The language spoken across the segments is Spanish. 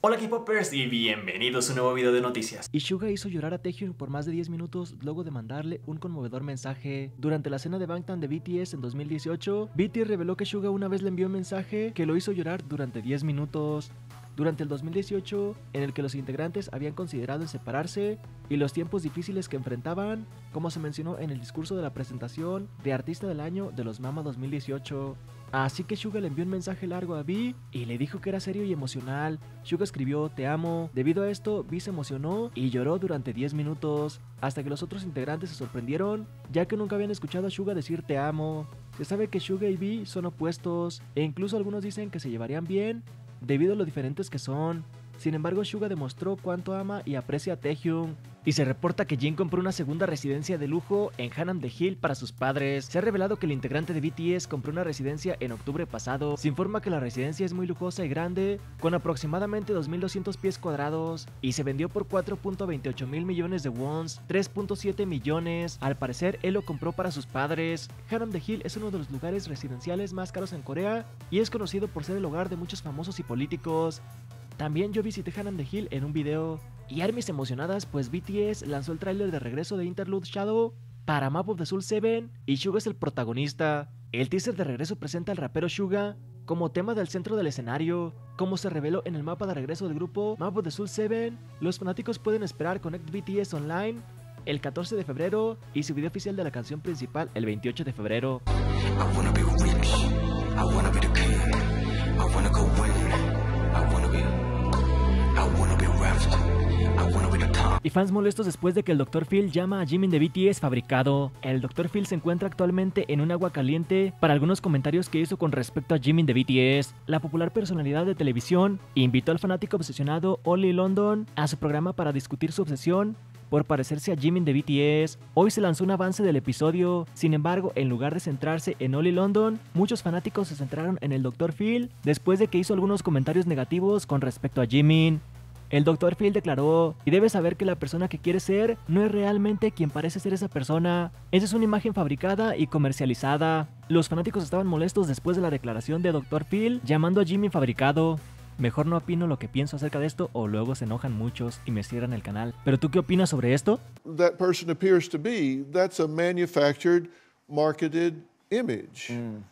Hola K-Popers y bienvenidos a un nuevo video de noticias. Y Suga hizo llorar a Taehyung por más de 10 minutos luego de mandarle un conmovedor mensaje. Durante la cena de Bangtan de BTS en 2018, BTS reveló que Suga una vez le envió un mensaje que lo hizo llorar durante 10 minutos. Durante el 2018, en el que los integrantes habían considerado en separarse y los tiempos difíciles que enfrentaban, como se mencionó en el discurso de la presentación de Artista del Año de los Mama 2018. Así que Suga le envió un mensaje largo a V y le dijo que era serio y emocional. Suga escribió "Te amo". Debido a esto, V se emocionó y lloró durante 10 minutos, hasta que los otros integrantes se sorprendieron, ya que nunca habían escuchado a Suga decir "te amo". Se sabe que Suga y V son opuestos, e incluso algunos dicen que se llevarían bien, debido a lo diferentes que son. Sin embargo, Suga demostró cuánto ama y aprecia a Taehyung. Y se reporta que Jin compró una segunda residencia de lujo en Hanam de Hill para sus padres. Se ha revelado que el integrante de BTS compró una residencia en octubre pasado. Se informa que la residencia es muy lujosa y grande, con aproximadamente 2.200 pies cuadrados, y se vendió por 4.28 mil millones de wons, 3.7 millones. Al parecer, él lo compró para sus padres. Hanam de Hill es uno de los lugares residenciales más caros en Corea y es conocido por ser el hogar de muchos famosos y políticos. También yo visité Hanam de Hill en un video. Y ARMYs emocionadas, pues BTS lanzó el tráiler de regreso de Interlude Shadow para Map of the Soul 7 y Suga es el protagonista. El teaser de regreso presenta al rapero Suga como tema del centro del escenario. Como se reveló en el mapa de regreso del grupo Map of the Soul 7, los fanáticos pueden esperar Connect BTS Online el 14 de febrero y su video oficial de la canción principal el 28 de febrero. Y fans molestos después de que el Dr. Phil llama a Jimin de BTS fabricado. El Dr. Phil se encuentra actualmente en un agua caliente para algunos comentarios que hizo con respecto a Jimin de BTS. La popular personalidad de televisión invitó al fanático obsesionado Oli London a su programa para discutir su obsesión por parecerse a Jimin de BTS. Hoy se lanzó un avance del episodio. Sin embargo, en lugar de centrarse en Oli London, muchos fanáticos se centraron en el Dr. Phil después de que hizo algunos comentarios negativos con respecto a Jimin. El Dr. Phil declaró: "Y debes saber que la persona que quieres ser no es realmente quien parece ser esa persona. Esa es una imagen fabricada y comercializada". Los fanáticos estaban molestos después de la declaración de Dr. Phil llamando a Jimin fabricado. Mejor no opino lo que pienso acerca de esto o luego se enojan muchos y me cierran el canal. ¿Pero tú qué opinas sobre esto? That person appears to be, that's a manufactured, marketed image.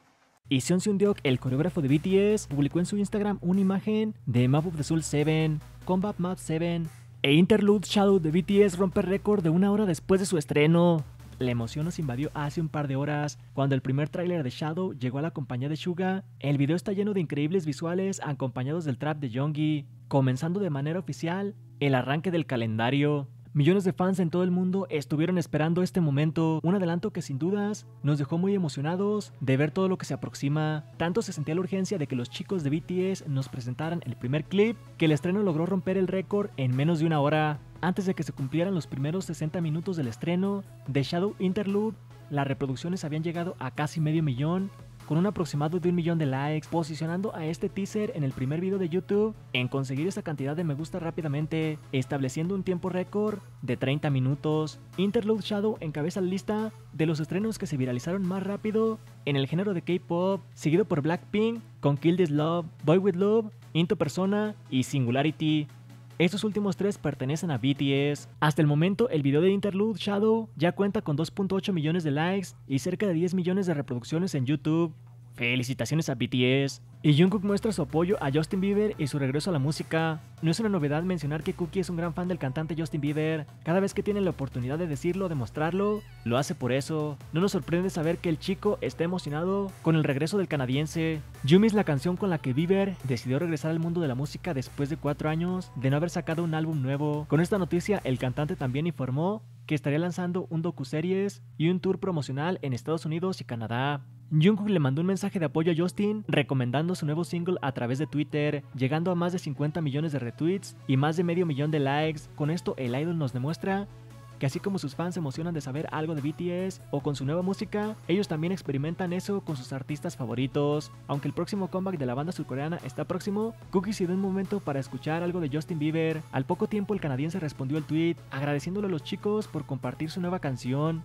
Y Seon Seung-deok, el coreógrafo de BTS, publicó en su Instagram una imagen de Map of the Soul 7, Combat Map 7, e Interlude Shadow de BTS rompe récord de 1 hora después de su estreno. La emoción nos invadió hace un par de horas cuando el primer tráiler de Shadow llegó a la compañía de Suga. El video está lleno de increíbles visuales acompañados del trap de Yoongi, comenzando de manera oficial el arranque del calendario. Millones de fans en todo el mundo estuvieron esperando este momento, un adelanto que sin dudas nos dejó muy emocionados de ver todo lo que se aproxima. Tanto se sentía la urgencia de que los chicos de BTS nos presentaran el primer clip, que el estreno logró romper el récord en menos de 1 hora. Antes de que se cumplieran los primeros 60 minutos del estreno de Shadow Interlude, las reproducciones habían llegado a casi medio millón, con un aproximado de 1 millón de likes, posicionando a este teaser en el primer video de YouTube en conseguir esa cantidad de me gusta rápidamente, estableciendo un tiempo récord de 30 minutos. Interlude Shadow encabeza la lista de los estrenos que se viralizaron más rápido en el género de K-pop, seguido por Blackpink con Kill This Love, Boy With Love, Into Persona y Singularity. Estos últimos 3 pertenecen a BTS. Hasta el momento, el video de Interlude Shadow ya cuenta con 2.8 millones de likes y cerca de 10 millones de reproducciones en YouTube. Felicitaciones a BTS. Y Jungkook muestra su apoyo a Justin Bieber y su regreso a la música. No es una novedad mencionar que Cookie es un gran fan del cantante Justin Bieber. Cada vez que tiene la oportunidad de decirlo o demostrarlo, lo hace por eso. No nos sorprende saber que el chico está emocionado con el regreso del canadiense. Yumi es la canción con la que Bieber decidió regresar al mundo de la música después de 4 años de no haber sacado un álbum nuevo. Con esta noticia, el cantante también informó que estaría lanzando un docuseries y un tour promocional en Estados Unidos y Canadá. Jungkook le mandó un mensaje de apoyo a Justin recomendando su nuevo single a través de Twitter, llegando a más de 50 millones de retweets y más de medio millón de likes. Con esto el idol nos demuestra que así como sus fans se emocionan de saber algo de BTS o con su nueva música, ellos también experimentan eso con sus artistas favoritos. Aunque el próximo comeback de la banda surcoreana está próximo, Cookie se dio un momento para escuchar algo de Justin Bieber. Al poco tiempo el canadiense respondió el tweet agradeciéndole a los chicos por compartir su nueva canción.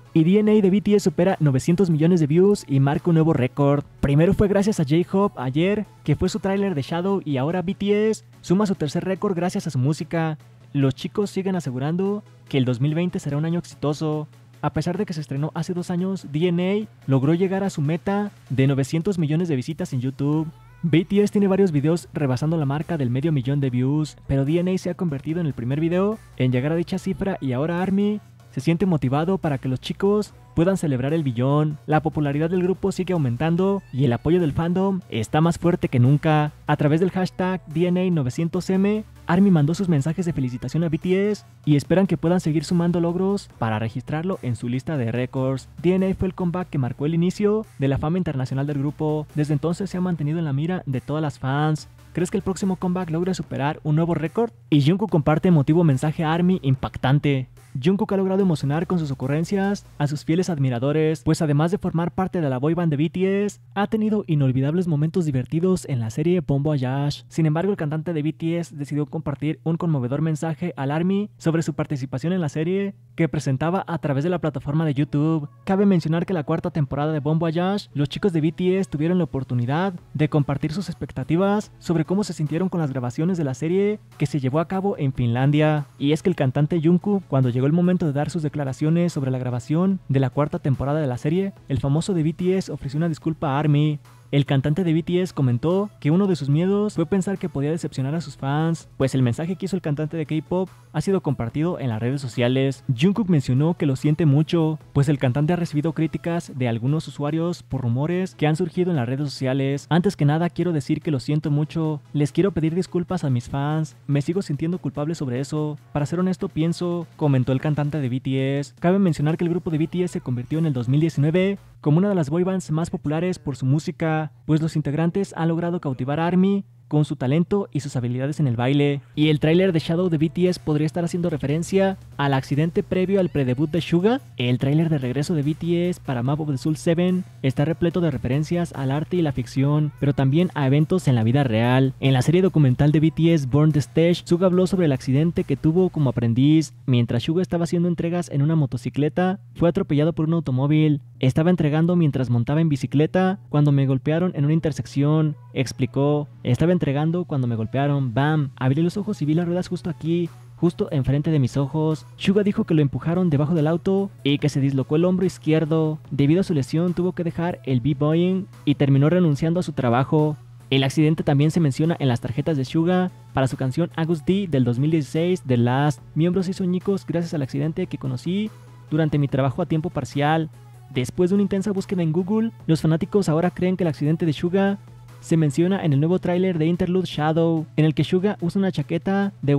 Y DNA de BTS supera 900 millones de views y marca un nuevo récord. Primero fue gracias a J-Hope ayer, que fue su tráiler de Shadow, y ahora BTS suma su tercer récord gracias a su música. Los chicos siguen asegurando que el 2020 será un año exitoso. A pesar de que se estrenó hace 2 años, DNA logró llegar a su meta de 900 millones de visitas en YouTube. BTS tiene varios videos rebasando la marca del medio millón de views, pero DNA se ha convertido en el primer video en llegar a dicha cifra, y ahora ARMY se siente motivado para que los chicos puedan celebrar el billón. La popularidad del grupo sigue aumentando y el apoyo del fandom está más fuerte que nunca. A través del hashtag DNA900M, ARMY mandó sus mensajes de felicitación a BTS y esperan que puedan seguir sumando logros para registrarlo en su lista de récords. DNA fue el comeback que marcó el inicio de la fama internacional del grupo. Desde entonces se ha mantenido en la mira de todas las fans. ¿Crees que el próximo comeback logre superar un nuevo récord? Y Jungkook comparte emotivo mensaje a ARMY impactante. Jungkook ha logrado emocionar con sus ocurrencias a sus fieles admiradores, pues además de formar parte de la boyband de BTS, ha tenido inolvidables momentos divertidos en la serie Bon Voyage. Sin embargo, el cantante de BTS decidió compartir un conmovedor mensaje al ARMY sobre su participación en la serie que presentaba a través de la plataforma de YouTube. Cabe mencionar que la 4ª temporada de Bon Voyage, los chicos de BTS tuvieron la oportunidad de compartir sus expectativas sobre cómo se sintieron con las grabaciones de la serie que se llevó a cabo en Finlandia. Y es que el cantante Jungkook, cuando llegó el momento de dar sus declaraciones sobre la grabación de la 4ª temporada de la serie, el famoso de BTS ofreció una disculpa a ARMY. El cantante de BTS comentó que uno de sus miedos fue pensar que podía decepcionar a sus fans, pues el mensaje que hizo el cantante de K-pop ha sido compartido en las redes sociales. Jungkook mencionó que lo siente mucho, pues el cantante ha recibido críticas de algunos usuarios por rumores que han surgido en las redes sociales. Antes que nada quiero decir que lo siento mucho, les quiero pedir disculpas a mis fans, me sigo sintiendo culpable sobre eso, para ser honesto pienso, comentó el cantante de BTS. Cabe mencionar que el grupo de BTS se convirtió en el 2019 como una de las boybands más populares por su música, pues los integrantes han logrado cautivar a ARMY con su talento y sus habilidades en el baile. Y el tráiler de Shadow de BTS podría estar haciendo referencia al accidente previo al predebut de Suga. El tráiler de regreso de BTS para Map of the Soul 7 está repleto de referencias al arte y la ficción, pero también a eventos en la vida real. En la serie documental de BTS Born the Stage, Suga habló sobre el accidente que tuvo como aprendiz. Mientras Suga estaba haciendo entregas en una motocicleta, fue atropellado por un automóvil. Estaba entregando mientras montaba en bicicleta cuando me golpearon en una intersección, explicó. Estaba entregando cuando me golpearon, bam, abrí los ojos y vi las ruedas justo aquí, justo enfrente de mis ojos. Suga dijo que lo empujaron debajo del auto y que se dislocó el hombro izquierdo. Debido a su lesión tuvo que dejar el b-boying y terminó renunciando a su trabajo. El accidente también se menciona en las tarjetas de Suga para su canción August D del 2016, The Last. Miembros y soñicos gracias al accidente que conocí durante mi trabajo a tiempo parcial. Después de una intensa búsqueda en Google, los fanáticos ahora creen que el accidente de Suga se menciona en el nuevo tráiler de Interlude Shadow, en el que Suga usa una chaqueta de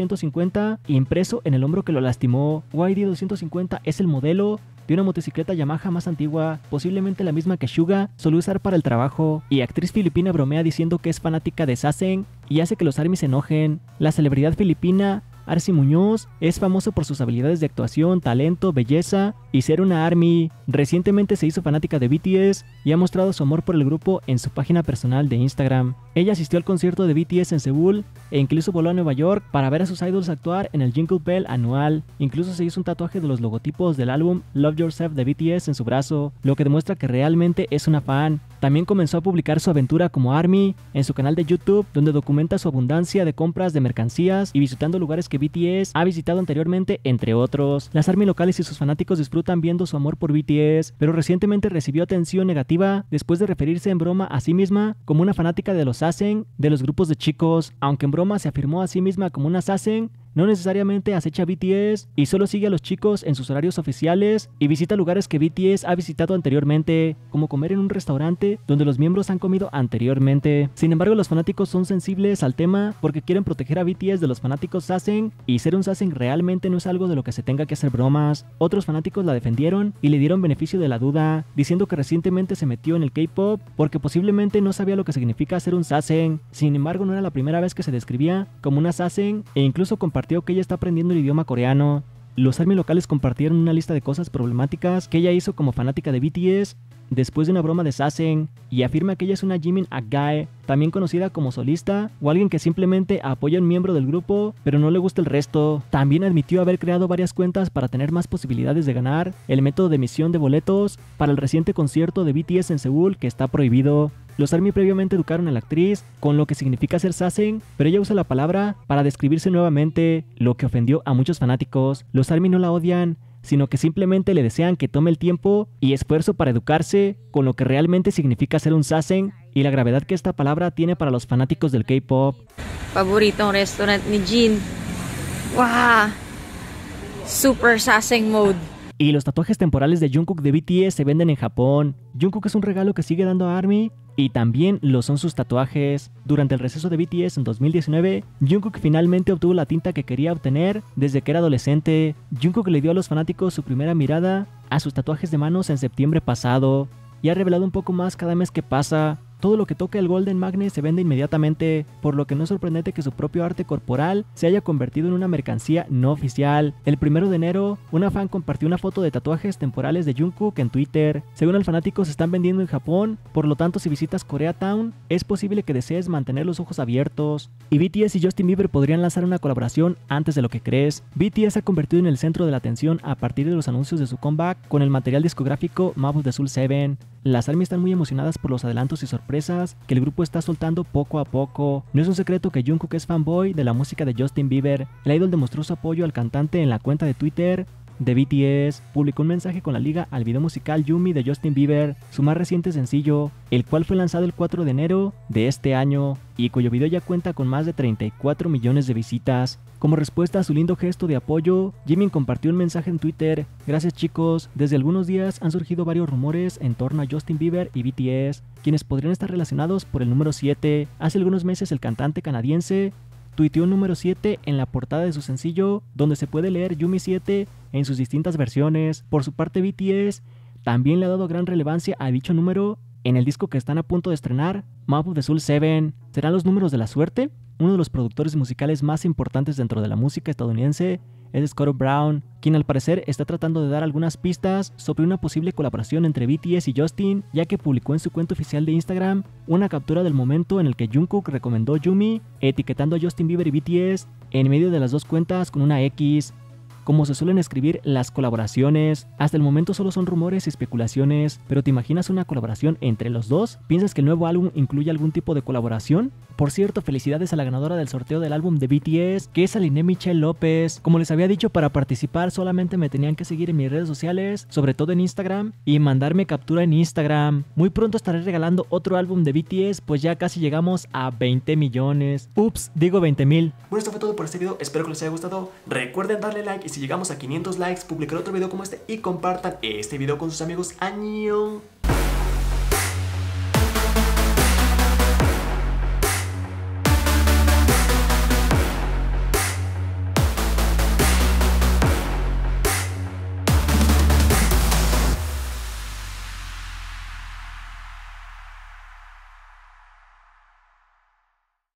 YD250 impreso en el hombro que lo lastimó. YD250 es el modelo de una motocicleta Yamaha más antigua, posiblemente la misma que Suga solía usar para el trabajo, y actriz filipina bromea diciendo que es fanática de Sasen y hace que los ARMY se enojen. La celebridad filipina Arcy Muñoz es famoso por sus habilidades de actuación, talento, belleza y ser una ARMY. Recientemente se hizo fanática de BTS y ha mostrado su amor por el grupo en su página personal de Instagram. Ella asistió al concierto de BTS en Seúl e incluso voló a Nueva York para ver a sus idols actuar en el Jingle Bell anual. Incluso se hizo un tatuaje de los logotipos del álbum Love Yourself de BTS en su brazo, lo que demuestra que realmente es una fan. También comenzó a publicar su aventura como ARMY en su canal de YouTube, donde documenta su abundancia de compras de mercancías y visitando lugares que BTS ha visitado anteriormente, entre otros. Las ARMY locales y sus fanáticos disfrutan viendo su amor por BTS, pero recientemente recibió atención negativa después de referirse en broma a sí misma como una fanática de los Sasen de los grupos de chicos. Aunque en broma se afirmó a sí misma como una Sasen, no necesariamente acecha a BTS y solo sigue a los chicos en sus horarios oficiales y visita lugares que BTS ha visitado anteriormente, como comer en un restaurante donde los miembros han comido anteriormente. Sin embargo, los fanáticos son sensibles al tema porque quieren proteger a BTS de los fanáticos Sasen, y ser un Sasen realmente no es algo de lo que se tenga que hacer bromas. Otros fanáticos la defendieron y le dieron beneficio de la duda, diciendo que recientemente se metió en el K-pop porque posiblemente no sabía lo que significa ser un Sasen. Sin embargo, no era la primera vez que se describía como una Sasen e incluso compartió que ella está aprendiendo el idioma coreano. Los ARMY locales compartieron una lista de cosas problemáticas que ella hizo como fanática de BTS después de una broma de Sasen y afirma que ella es una Jimin Agae, también conocida como solista, o alguien que simplemente apoya a un miembro del grupo, pero no le gusta el resto. También admitió haber creado varias cuentas para tener más posibilidades de ganar el método de emisión de boletos para el reciente concierto de BTS en Seúl, que está prohibido. Los ARMY previamente educaron a la actriz con lo que significa ser Sasen, pero ella usa la palabra para describirse nuevamente, lo que ofendió a muchos fanáticos. Los ARMY no la odian, sino que simplemente le desean que tome el tiempo y esfuerzo para educarse con lo que realmente significa ser un Sasen y la gravedad que esta palabra tiene para los fanáticos del K-pop. Paboritong restaurant ni Jin. Wow! Super Sasen mode. Y los tatuajes temporales de Jungkook de BTS se venden en Japón. Jungkook es un regalo que sigue dando a ARMY y también lo son sus tatuajes. Durante el receso de BTS en 2019, Jungkook finalmente obtuvo la tinta que quería obtener desde que era adolescente. Jungkook le dio a los fanáticos su primera mirada a sus tatuajes de manos en septiembre pasado y ha revelado un poco más cada mes que pasa. Todo lo que toca el Golden Magnet se vende inmediatamente, por lo que no es sorprendente que su propio arte corporal se haya convertido en una mercancía no oficial. El 1 de enero, una fan compartió una foto de tatuajes temporales de Jungkook en Twitter. Según el fanático, se están vendiendo en Japón, por lo tanto si visitas Koreatown, es posible que desees mantener los ojos abiertos. Y BTS y Justin Bieber podrían lanzar una colaboración antes de lo que crees. BTS se ha convertido en el centro de la atención a partir de los anuncios de su comeback con el material discográfico Map of the Soul 7. Las ARMY están muy emocionadas por los adelantos y sorpresas que el grupo está soltando poco a poco. No es un secreto que Jungkook es fanboy de la música de Justin Bieber. El idol demostró su apoyo al cantante en la cuenta de Twitter de BTS, publicó un mensaje con la liga al video musical Yumi de Justin Bieber, su más reciente sencillo, el cual fue lanzado el 4 de enero de este año y cuyo video ya cuenta con más de 34 millones de visitas. Como respuesta a su lindo gesto de apoyo, Jimin compartió un mensaje en Twitter: gracias chicos, desde algunos días han surgido varios rumores en torno a Justin Bieber y BTS, quienes podrían estar relacionados por el número 7. Hace algunos meses el cantante canadiense tuiteó un número 7 en la portada de su sencillo, donde se puede leer Yumi 7 en sus distintas versiones. Por su parte, BTS también le ha dado gran relevancia a dicho número en el disco que están a punto de estrenar, Map of the Soul 7. ¿Serán los números de la suerte? Uno de los productores musicales más importantes dentro de la música estadounidense es Scott Brown, quien al parecer está tratando de dar algunas pistas sobre una posible colaboración entre BTS y Justin, ya que publicó en su cuenta oficial de Instagram una captura del momento en el que Jungkook recomendó Yumi, etiquetando a Justin Bieber y BTS en medio de las dos cuentas con una X. Como se suelen escribir las colaboraciones, hasta el momento solo son rumores y especulaciones, pero ¿te imaginas una colaboración entre los dos? ¿Piensas que el nuevo álbum incluye algún tipo de colaboración? Por cierto, felicidades a la ganadora del sorteo del álbum de BTS, que es Aline Michelle López. Como les había dicho, para participar solamente me tenían que seguir en mis redes sociales, sobre todo en Instagram, y mandarme captura en Instagram. Muy pronto estaré regalando otro álbum de BTS, pues ya casi llegamos a 20 millones. Ups, digo 20,000. Bueno, esto fue todo por este video, espero que les haya gustado. Recuerden darle like y si llegamos a 500 likes, publicaré otro video como este y compartan este video con sus amigos. ¡Año!